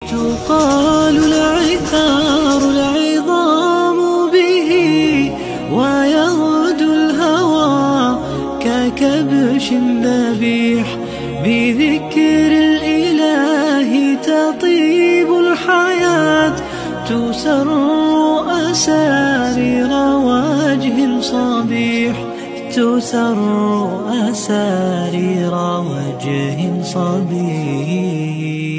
تقال العثار العظام به، ويغدو الهوى ككبش ذبيح. بذكر الإله تطيب الحياة، تسر أسارير وجه صبيح، تسر أسارير وجه صبيح.